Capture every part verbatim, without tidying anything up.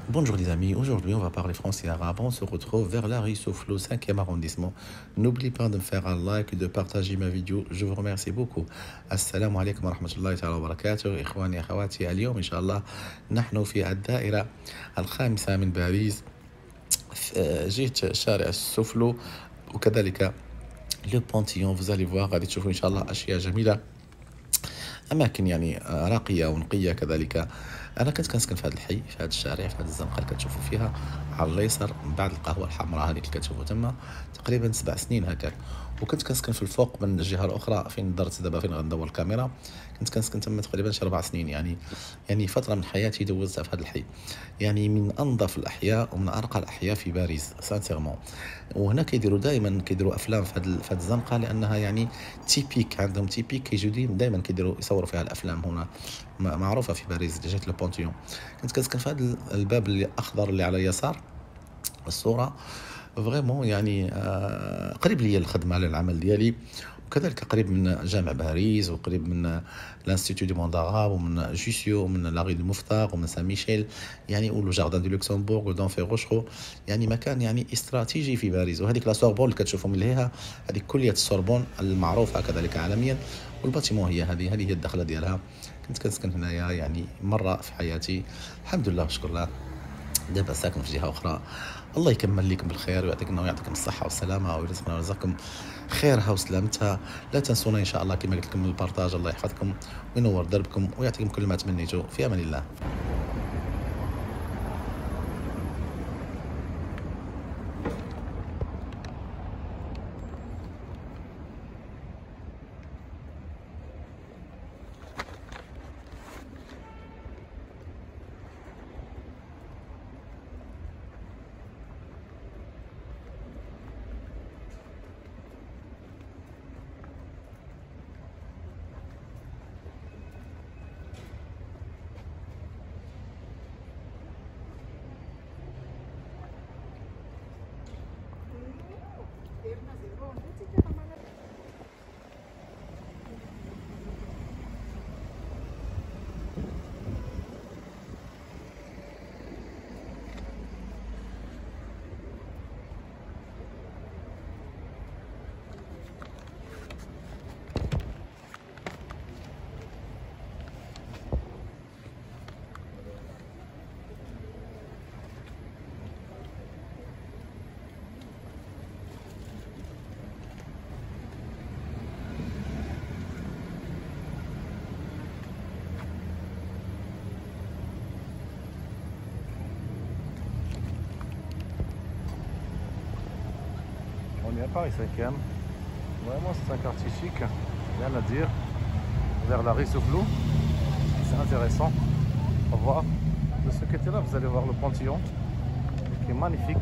Bonjour les amis, aujourd'hui on va parler français et arabe, on se retrouve vers la rue Soufflot, cinquième arrondissement. N'oubliez pas de me faire un like et de partager ma vidéo, je vous remercie beaucoup. Assalamu alaikum wa rahmatullahi ta'ala wa barakatuh, إخواني أخواتي اليوم إن شاء الله نحن في الدائرة الخامسة من باريس، جهة شارع السوفلو وكذلك لو بونتيون. vous allez voir غادي تشوفوا إن شاء الله أشياء جميلة، اماكن يعني راقيه ونقيه كذلك. انا كنت كنسكن في هذا الحي، في هذا الشارع، في هذه الزنقه اللي كتشوفوا فيها على اليسار من بعد القهوه الحمراء هذيك اللي كتشوفوا تما، تقريبا سبع سنين هكاك. وكنت كنسكن في الفوق من الجهه الاخرى فين درت دابا، فين غندور الكاميرا، كنت كنسكن تما تقريبا شي اربع سنين. يعني يعني فتره من حياتي دوزتها في هذا الحي، يعني من انظف الاحياء ومن ارقى الاحياء في باريس سانسيرمون. وهنا كيديروا دائما كيديروا افلام في هذه في هذه الزنقه، لانها يعني تيبيك، عندهم تيبيك كيجيو دائما كيديروا يصوروا فيها الافلام. هنا معروفه في باريس جهه لو بونتيون. كنت كنسكن في هذا الباب اللي الاخضر اللي على اليسار الصوره، فريمون يعني آه قريب لي الخدمه على العمل ديالي، وكذلك قريب من جامع باريس، وقريب من لانستيتو دي مونداراب، ومن جوسيو، ومن لاغي دو مفتاق، ومن سان ميشيل، يعني ولو جاردان دو لوكسمبورغ ودون فيروشرو. يعني مكان يعني استراتيجي في باريس. وهذيك لا سوربون اللي كتشوفوا من لهيها، هذيك كليه السوربون المعروفه كذلك عالميا، والباتيمون هي هذه هذه هي الدخله ديالها. كنت كنسكن هنايا يعني مره في حياتي، الحمد لله وشكر الله. دابا ساكن في جهه اخرى. الله يكمل لكم بالخير ويعطيكم ويعطيكم الصحه والسلامه ويرزقنا ويرزقكم خيرها وسلامتها. لا تنسونا ان شاء الله كما قلت لكم البارطاج. الله يحفظكم وينور دربكم ويعطيكم كل ما تمنيتوا. في امان الله. On est à Paris cinquième. Vraiment, c'est un quartier chic, rien à dire. Vers la rue Soufflot, c'est intéressant. Au revoir. De ce côté-là, vous allez voir le Panthéon, qui est magnifique.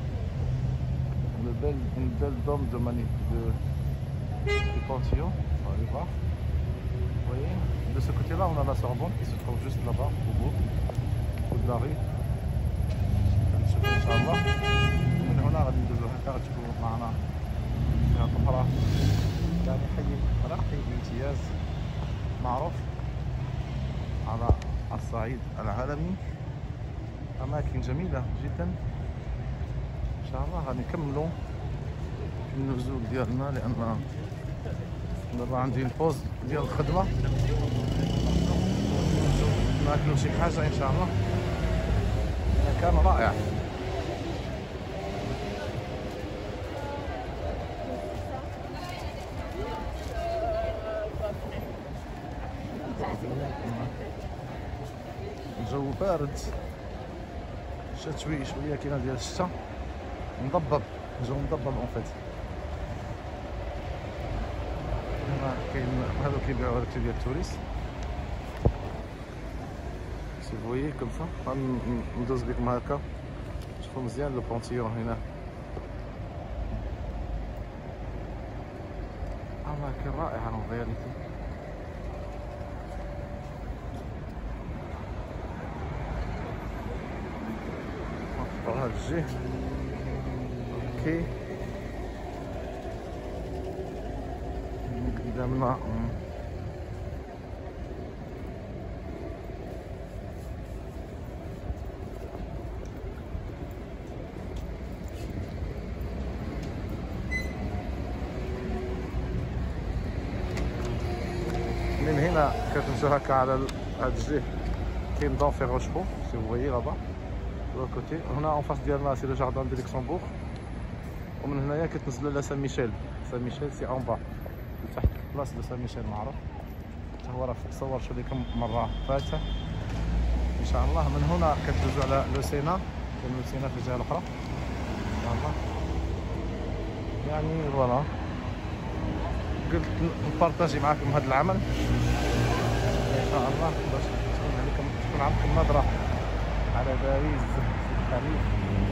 Une belle, une belle dôme de, mani de, du Panthéon. On va aller voir. Vous voyez, de ce côté-là, on a la Sorbonne qui se trouve juste là-bas, au bout, au bout de la rue. Inch'Allah. من هنا غادي ندوزو هكا غتشوفوا معنا فيها طهرة، يعني حي راقي بامتياز، معروف على الصعيد العالمي. أماكن جميلة جدا. إن شاء الله غادي نكملو النزول ديالنا، لأن دابا عندي البوز ديال الخدمة، ناكلو شي حاجة إن شاء الله. مكان رائع. الجو بارد، شات شويه شويه كاينه ديال الشتا، مضبب، الجو مضبب اون فيت. هنا كاين هادو كيبيعو هاداك ديال التوريست، سي فويي كوم سا. غندوز بكم هكا شوفوا مزيان لو بونتيون هنا. اماكن رائعه اون رياليتي. هذا الجهة اوكي قدامنا كتمشيو هكا على هاد الجهه كاين دونفير روشفو سي فويي لابا دو كوتي. هنا اون فاس ديالنا سي لو جاردان دو لوكسمبورغ، ومن هنايا كتنزلوا على سان ميشيل. سان ميشيل سي اون با تحت بلاصه دو سان ميشيل معروف، حتى هو راه صورت لكم مره فاتة ان شاء الله. من هنا كتدوزوا على لو سينا، كاين لو سينا في الجهه الاخرى ان شاء الله. يعني فوالا قلت نبارطاجي معاكم هذا العمل ان شاء الله باش تكون عليكم تكون عندكم نظره على باريس في التاريخ.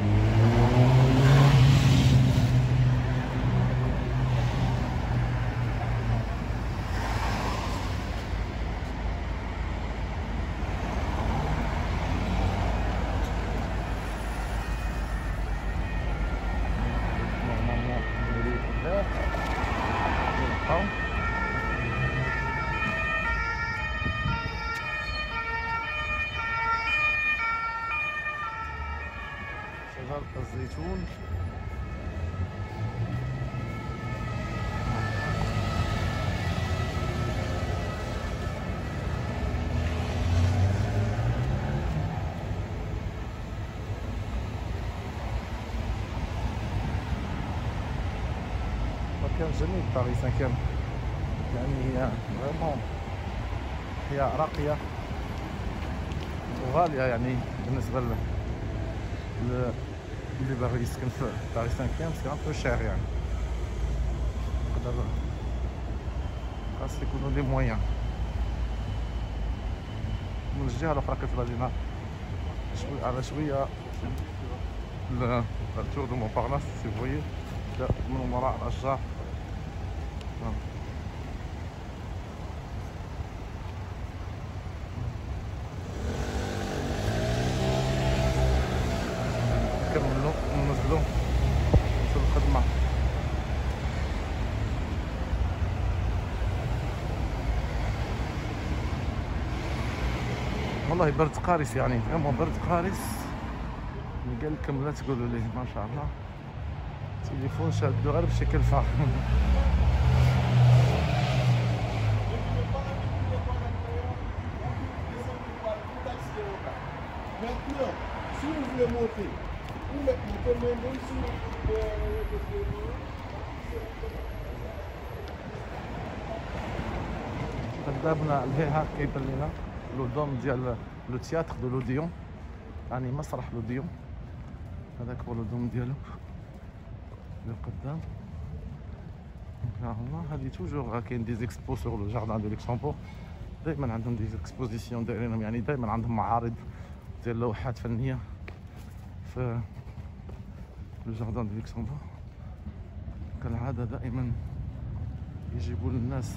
شجر الزيتون مكان جميل باريس سانكيام، يعني هي فريمون هي راقية وغالية يعني بالنسبة ل اللي باغي يسكن في باريس سانكيام سي ان بو شير، يعني يقدر خاص يكونوا لي مويان. من الجهة الأخرى كتبان لينا شوية على شوية التور دو مونبارناس سي فويي من وراء الأشجار. نكملو وننزلو نمشيو للخدمة. والله برد قارس، يعني فريمون برد قارس. اللي قال لكم لا تقولوا ليه ما شاء الله التليفون شادو غير بشي كلفة. قدامنا الهيها كيبان لينا لو دوم ديال لو تياتر دو لوديون، يعني مسرح لوديون. هذاك هو لو دوم ديالو للقدام ان شاء الله. هادي توجور كاين دي زيكسبو سور لو جاردان دو لوكسمبورغ، دائما عندهم دي زيكسبوزيسيون دايرينهم، يعني دائما عندهم معارض ديال لوحات فنيه في لو جاردان دو لوكسمبورغ. كالعاده دائما يجيبوا للناس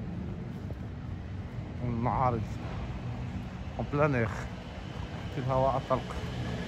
المعارض اون بلان اير في الهواء الطلق.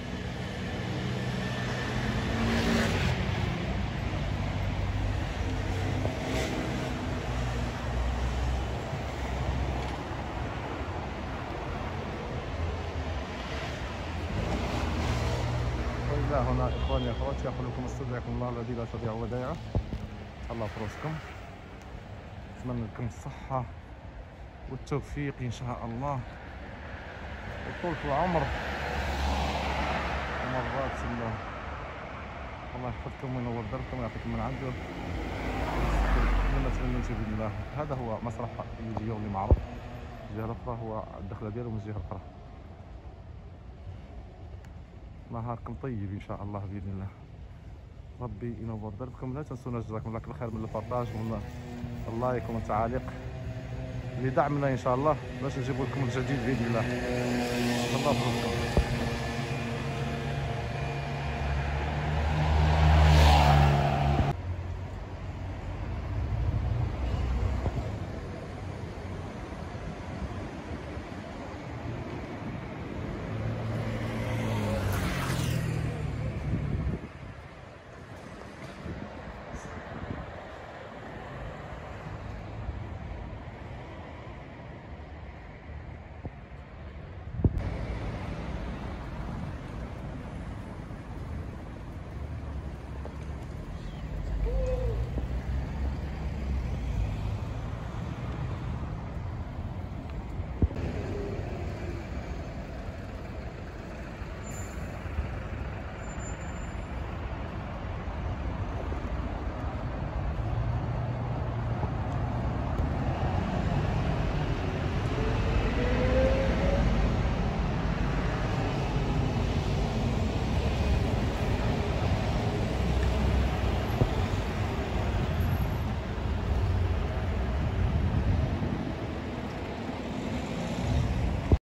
وإلى هنا إخواني أخواتي أقول لكم استودعكم الله الذي لا تضيع ودائعه. الله في روسكم، أتمنى لكم الصحة والتوفيق إن شاء الله وطولة العمر ومرات الله. الله يحفظكم وينور دربكم ويعطيكم من عنده كما تمنيتوا بإذن الله. هذا هو مسرح اللي اللي معروف. الجهة الأخرى هو الدخلة ديالو من الجهة الأخرى. نهاركم طيب إن شاء الله بإذن الله. ربي ينور دربكم. لا تنسونا جزاكم الله كل خير من البارطاج ومن اللايك ومن التعاليق لدعمنا ان شاء الله باش نجيب لكم الجديد باذن الله. الله يبارك فيكم.